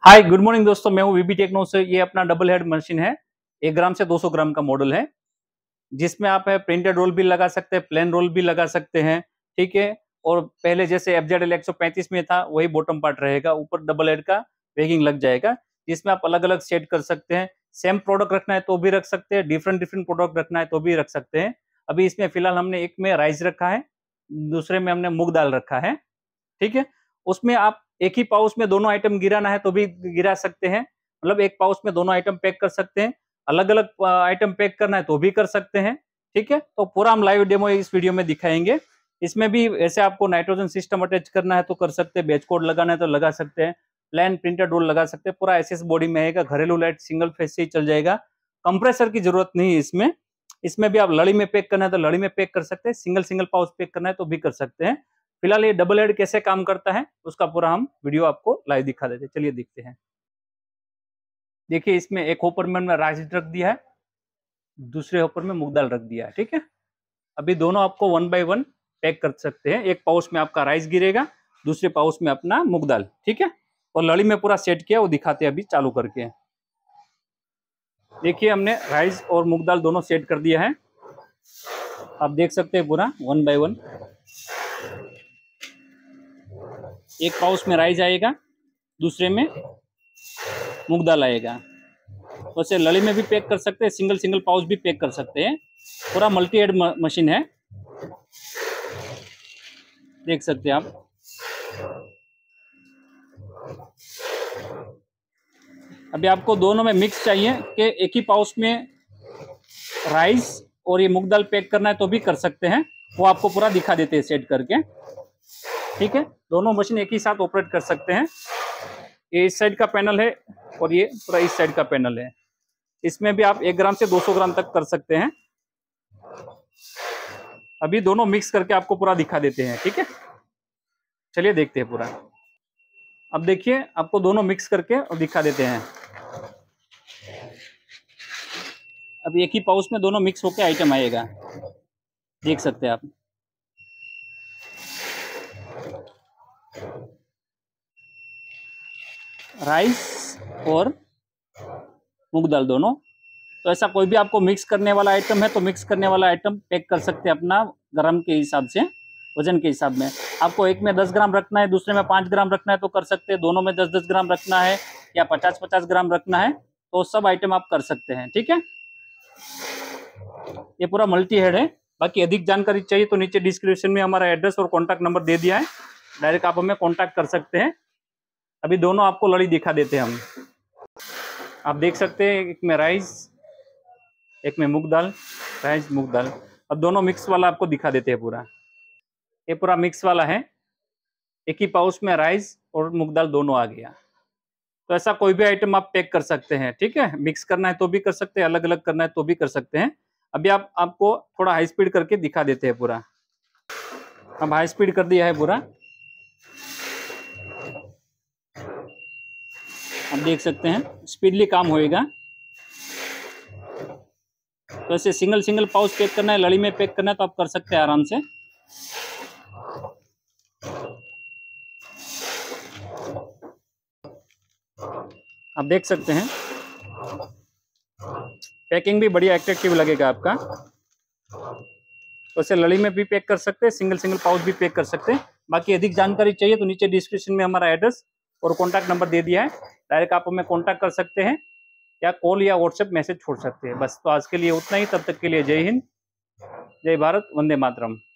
Hi good morning दोस्तों, मैं हूं वीबी टेक्नो से। ये अपना डबल हेड मशीन है। 1 ग्राम से 200 ग्राम का मॉडल है, जिसमें आप प्रिंटेड रोल भी लगा सकते हैं, प्लेन रोल भी लगा सकते हैं। ठीक है। और पहले जैसे FZL 135 में था वही बॉटम पार्ट रहेगा, ऊपर डबल हेड का बैगिंग लग जाएगा, जिसमें आप अलग अलग सेट कर सकते हैं। सेम प्रोडक्ट रखना है तो भी रख सकते हैं, डिफरेंट डिफरेंट प्रोडक्ट रखना है तो भी रख सकते हैं। अभी इसमें फिलहाल हमने एक में राइस रखा है, दूसरे में हमने मूंग दाल रखा है। ठीक है। उसमें आप एक ही पाउच में दोनों आइटम गिराना है तो भी गिरा सकते हैं, मतलब एक पाउच में दोनों आइटम पैक कर सकते हैं। अलग अलग आइटम पैक करना है तो भी कर सकते हैं। ठीक है। तो पूरा हम लाइव डेमो इस वीडियो में दिखाएंगे। इसमें भी ऐसे आपको नाइट्रोजन सिस्टम अटैच करना है तो कर सकते हैं, बैच कोड लगाना है तो लगा सकते हैं, प्लेन प्रिंटेड रोल लगा सकते हैं। पूरा एसएस बॉडी में आएगा, घरेलू लाइट सिंगल फेस से ही चल जाएगा। कंप्रेसर की जरूरत नहीं है इसमें। इसमें भी आप लड़ी में पैक करना है तो लड़ी में पैक कर सकते हैं, सिंगल सिंगल पाउच पैक करना है तो भी कर सकते हैं। फिलहाल ये डबल हेड कैसे काम करता है उसका पूरा हम वीडियो आपको लाइव दिखा देते हैं। चलिए देखते हैं। देखिए, इसमें एक होपर में हमने राइस रख दिया है, दूसरे होपर में मूंग दाल रख दिया है। ठीक है। अभी दोनों आपको 1 बाय 1 पैक कर सकते हैं। एक पाउच में आपका राइस गिरेगा, दूसरे पाउच में अपना मूंग दाल। ठीक है। और लड़ी में पूरा सेट किया, वो दिखाते हैं अभी चालू करके। देखिए, हमने राइस और मूंग दाल दोनों सेट कर दिया है। आप देख सकते हैं पूरा 1 बाय 1। एक पाउच में राइस आएगा, दूसरे में मूंग दाल आएगा। वैसे लड़ी में भी पैक कर सकते हैं, सिंगल सिंगल पाउच भी पैक कर सकते हैं। पूरा मल्टी हेड मशीन है, देख सकते हैं आप। अभी आपको दोनों में मिक्स चाहिए कि एक ही पाउच में राइस और ये मूंग दाल पैक करना है तो भी कर सकते हैं, वो आपको पूरा दिखा देते हैं सेट करके। ठीक है। दोनों मशीन एक ही साथ ऑपरेट कर सकते हैं। ये इस साइड का पैनल है और ये पूरा इस साइड का पैनल है। इसमें भी आप 1 ग्राम से 200 ग्राम तक कर सकते हैं। अभी दोनों मिक्स करके आपको पूरा दिखा देते हैं। ठीक है। चलिए देखते हैं पूरा। अब देखिए, आपको दोनों मिक्स करके और दिखा देते हैं। अब एक ही पाउच में दोनों मिक्स होके आइटम आएगा, देख सकते हैं आप। राइस और मूंग दाल दोनों। तो ऐसा कोई भी आपको मिक्स करने वाला आइटम है तो मिक्स करने वाला आइटम पैक कर सकते हैं अपना ग्राम के हिसाब से, वजन के हिसाब में। आपको एक में 10 ग्राम रखना है, दूसरे में 5 ग्राम रखना है तो कर सकते हैं। दोनों में 10-10 ग्राम रखना है या 50-50 ग्राम रखना है तो सब आइटम आप कर सकते हैं। ठीक है। ये पूरा मल्टी हेड है। बाकी अधिक जानकारी चाहिए तो नीचे डिस्क्रिप्शन में हमारा एड्रेस और कॉन्टैक्ट नंबर दे दिया है, डायरेक्ट आप हमें कॉन्टैक्ट कर सकते हैं। अभी दोनों आपको लड़ी दिखा देते हैं हम। आप देख सकते हैं, एक में राइस, एक में मूंग दाल, राइस मूंग दाल। अब दोनों मिक्स वाला आपको दिखा देते हैं पूरा। ये पूरा मिक्स वाला है, एक ही पाउच में राइस और मूंग दाल दोनों आ गया। तो ऐसा कोई भी आइटम आप पैक कर सकते हैं। ठीक है। मिक्स करना है तो भी कर सकते हैं, अलग अलग करना है तो भी कर सकते हैं। अभी आपको थोड़ा हाई स्पीड करके दिखा देते हैं पूरा। अब हाई स्पीड कर दिया है पूरा, आप देख सकते हैं स्पीडली काम होएगा। तो ऐसे सिंगल सिंगल पाउच पैक करना है, लड़ी में पैक करना है तो आप कर सकते हैं आराम से। आप देख सकते हैं पैकिंग भी बढ़िया एट्रैक्टिव लगेगा आपका। तो ऐसे लड़ी में भी पैक कर सकते हैं, सिंगल सिंगल पाउच भी पैक कर सकते हैं। बाकी अधिक जानकारी चाहिए तो नीचे डिस्क्रिप्शन में हमारा एड्रेस और कॉन्टैक्ट नंबर दे दिया है, डायरेक्ट आप हमें कॉन्टैक्ट कर सकते हैं या कॉल या व्हाट्सएप मैसेज छोड़ सकते हैं। बस, तो आज के लिए उतना ही। तब तक के लिए जय हिंद, जय भारत, वंदे मातरम।